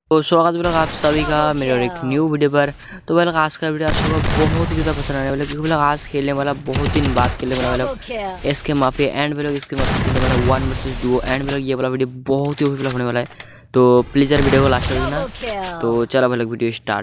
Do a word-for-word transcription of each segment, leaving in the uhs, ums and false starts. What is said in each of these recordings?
तो स्वागत है आप सभी का मेरे और एक न्यू वीडियो पर। तो भाई लोग आज का वीडियो आप सबको बहुत ही ज़्यादा पसंद आने वाला है, क्योंकि भाई लोग आज खेलने वाला बहुत दिन बाद खेलने वाला भाई लोग एस के माफिया एंड भाई लोग इसके माफिया खेलने वाला वन वर्सेस डुओ एंड भाई लोग ये वाला वीडियो बहुत ही ओपी होने वाला है। तो प्लीज़ यार वीडियो को लास्ट तक देखना। तो चलो भाई लोग video start.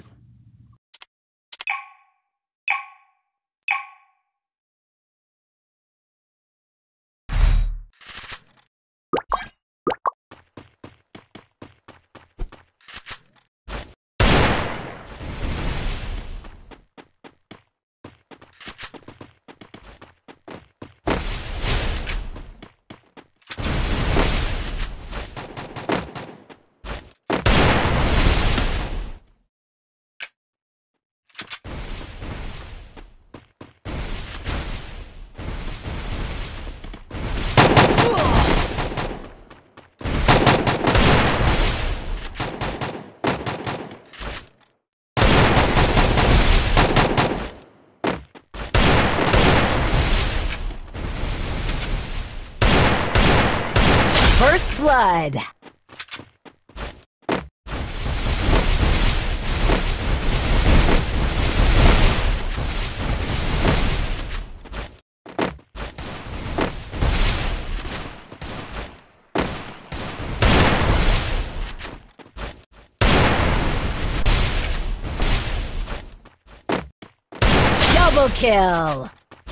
First blood. Double kill.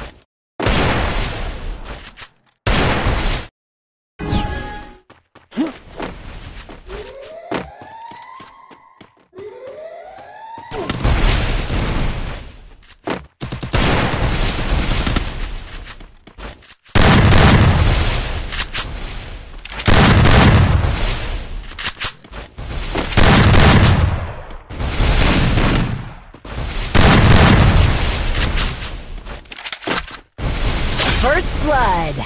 First blood.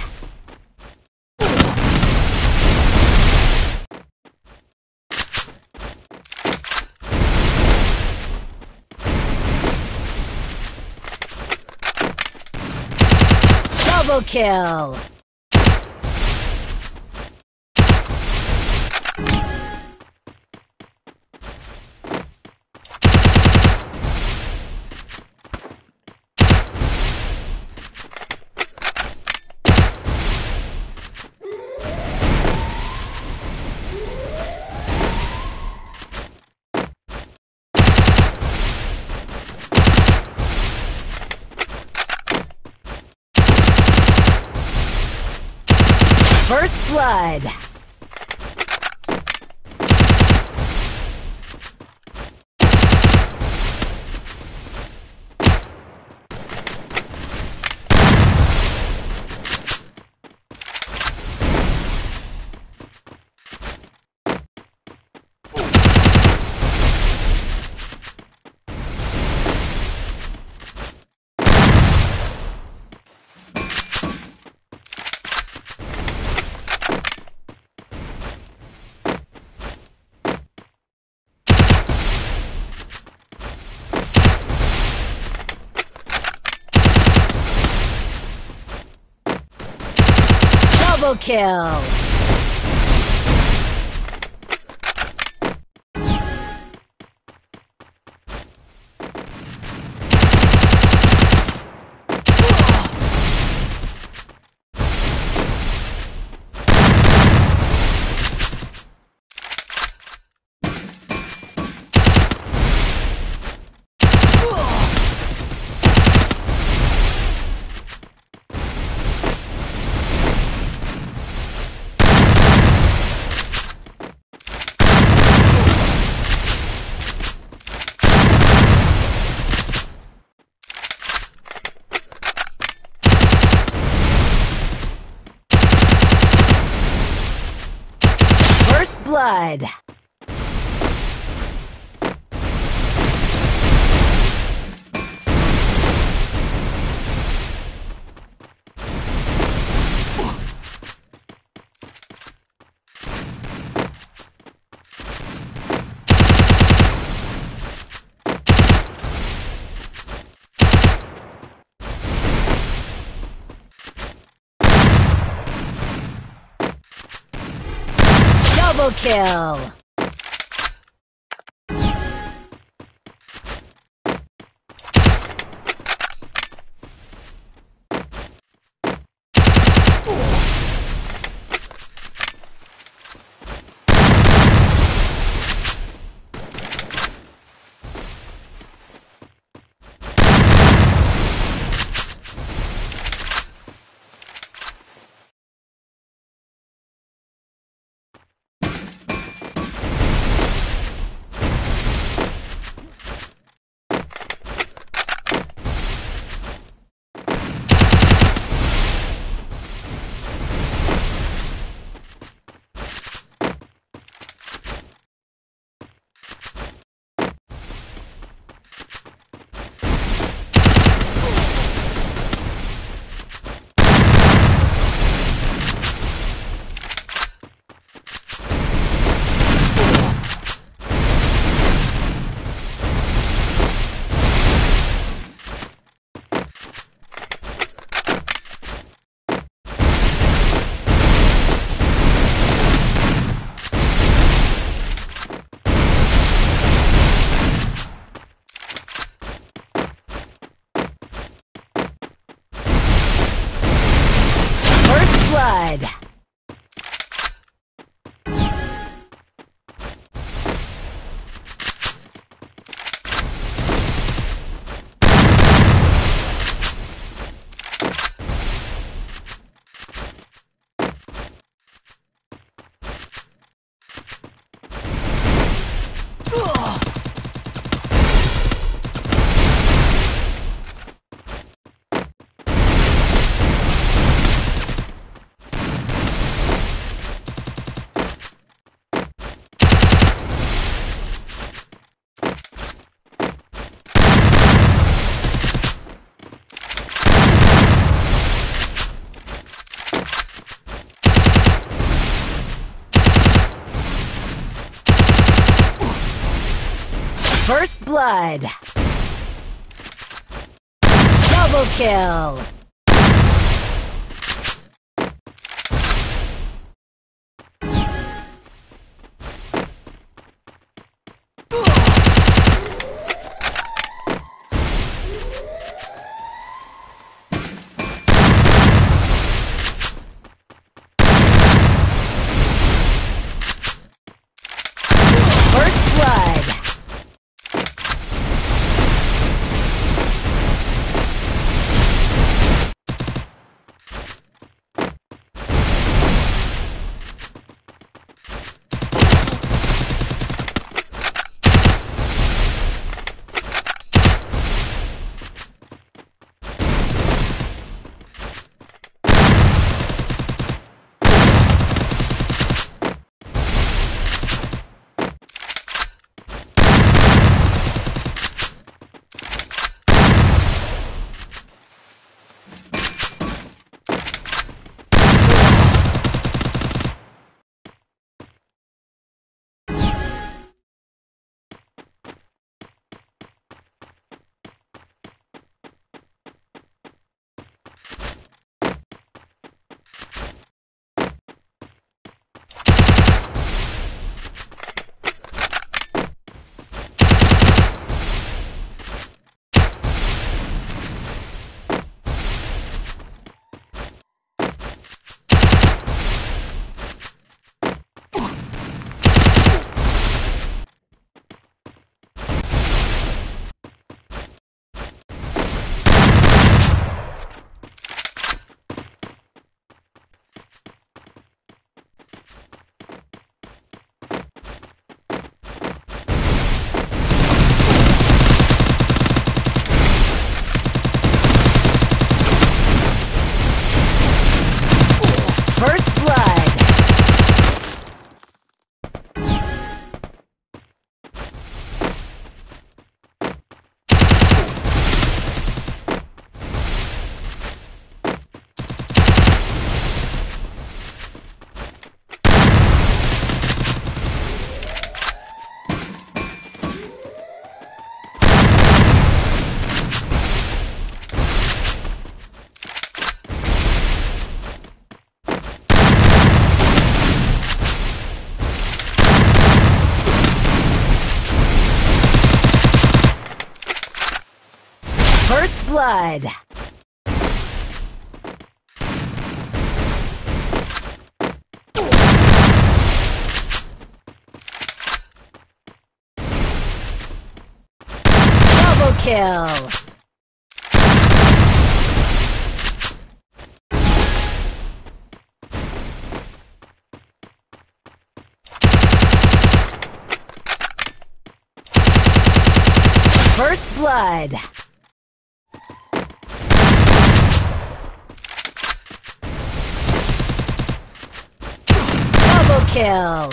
Double kill. First blood. Double kill. First blood. Double kill. First blood. Double kill. First blood. First blood. First blood. Double kill. First blood. Double kill.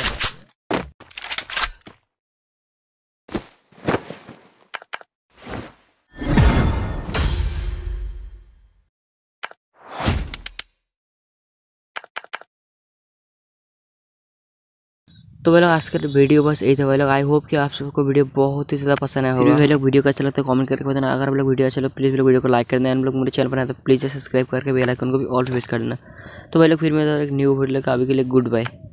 तो भाई लोग आज का video बस यही था भाई लोग। आई होप कि आप सबको वीडियो बहुत ही ज़्यादा पसंद आया होगा। भाई लोग वीडियो का अच्छा लगता है कमेंट करके बताना। अगर आप लोग वीडियो अच्छा लगे प्लीज़ लोग वीडियो को लाइक कर देना। हम लोग मेरे चैनल पर आए तो प्लीज़ सब्सक्राइब करके बेल आइकन को भी ऑल प्रेस कर देना। तो भाई लोग फिर मैं एक न्यू वीडियो लेकर अभी के लिए गुड बाय।